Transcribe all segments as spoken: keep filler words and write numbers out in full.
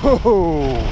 Whoa!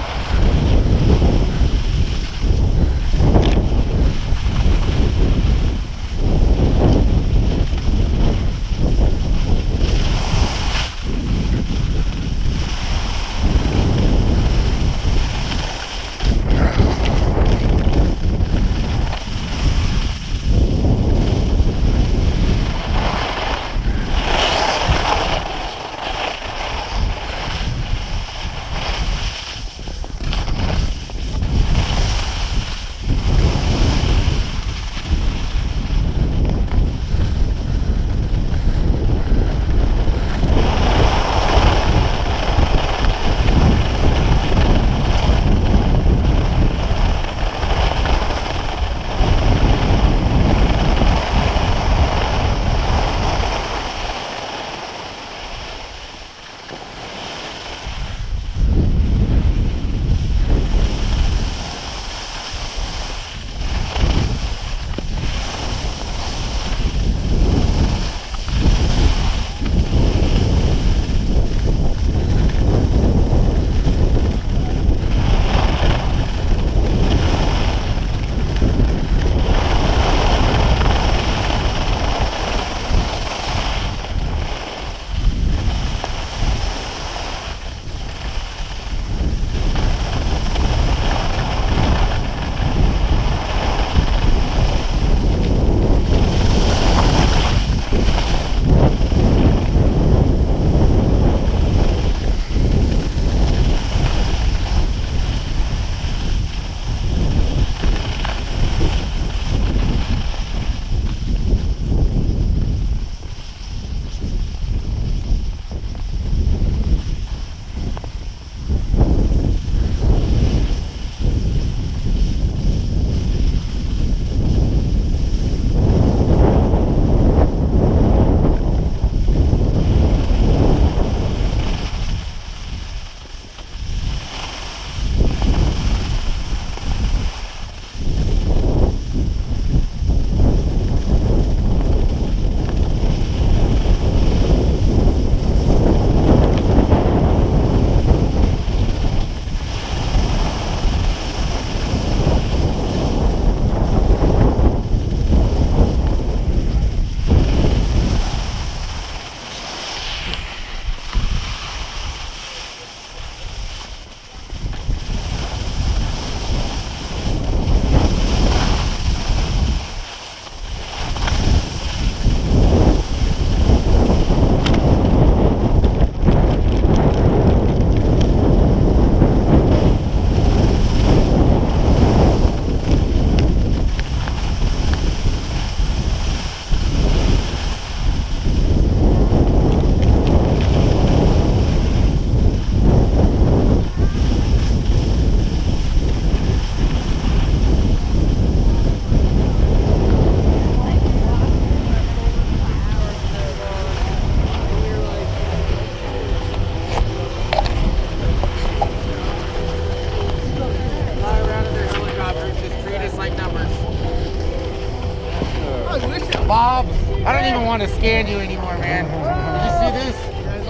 Bob, I don't even want to scan you anymore, man. Did you see this?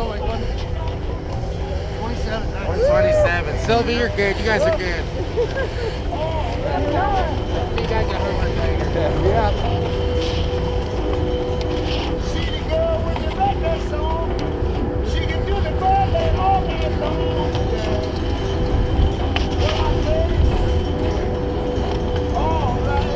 twenty-seven. twenty-seven. Sylvie, you're good. You guys are good. You guys got homework later. Yeah. See the girl with the red dress on. She can do the birthday all night long. What I say? All right.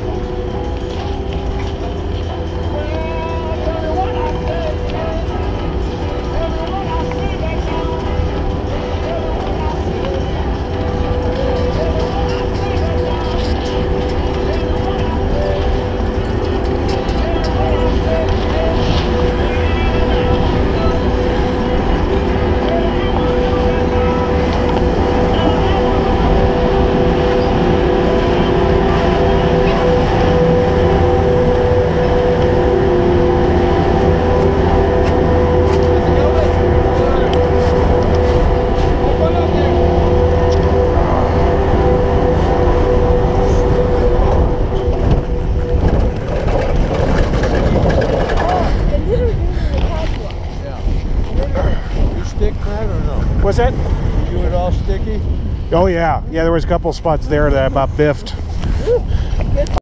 Well, tell me what I say. Everyone I see that song. Everyone I see. Everyone I see that song. Everyone I see. What's that? You You were all sticky? Oh yeah, yeah. There was a couple spots there that I about biffed.